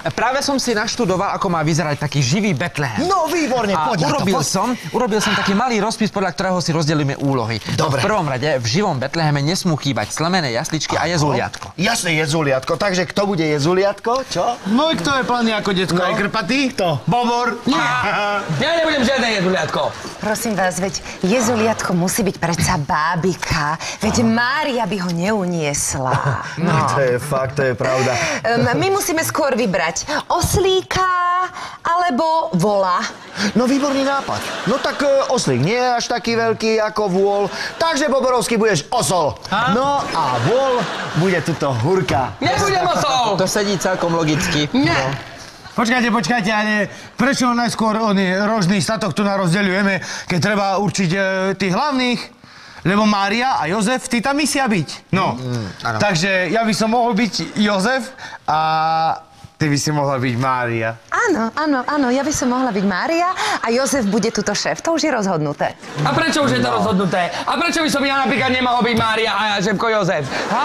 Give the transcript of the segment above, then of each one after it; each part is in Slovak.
Práve som si naštudoval, ako má vyzerať taký živý Betlehem. No, výborne, poď na to. Urobil som taký malý rozpis, podľa ktorého si rozdelíme úlohy. Dobre. V prvom rade, v živom Betleheme nesmú chýbať slemené jasličky a jezuliatko. Jasne, jezuliatko. Takže kto bude jezuliatko? Čo? No i kto je plný ako detko? Aj krpatý? Kto? Bobor? Ja nebudem žiadne jezuliatko. Prosím vás, veď jezuliatko musí byť predsa bábika. Veď Mária by ho neuniesla. No, to je fakt, to je pravda. My musíme skôr vybrať oslíka alebo vola. No, výborný nápad. No tak oslík nie je až taký veľký ako vôl, takže Boborovský budeš osol. No a vôl bude tuto hurka. Nebudem osol! To sedí celkom logicky. Nie. Počkajte, ale prečo najskôr rožný statok tu rozdeľujeme, keď treba určiť tých hlavných? Lebo Mária a Jozef, tí tam musia byť. No, takže ja by som mohol byť Jozef a ty by si mohla byť Mária. Áno, ja by som mohla byť Mária a Jozef bude tuto šéf, to už je rozhodnuté. A prečo už je to rozhodnuté? A prečo by som ja napríklad nemohol byť Mária a ja šéfko Jozef?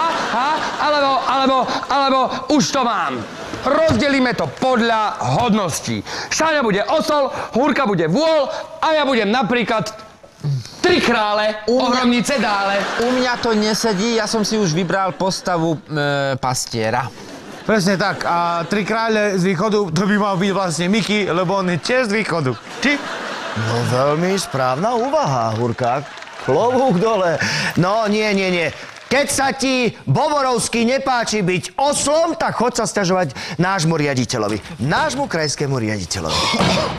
Alebo už to mám. Rozdelíme to podľa hodností. Šáňa bude osol, Hurka bude vôl a ja budem napríklad tri krále, ohromnice dále. U mňa to nesedí, ja som si už vybral postavu pastiera. Presne tak. A tri kráľe z východu, to by mal byť vlastne Miky, lebo on je tiež z východu. Či? No, veľmi správna úvaha, Hurka. Klobúk dole. No, nie. Keď sa ti Boborovský nepáči byť oslom, tak choď sa sťažovať nášmu riaditeľovi. Nášmu krajskému riaditeľovi.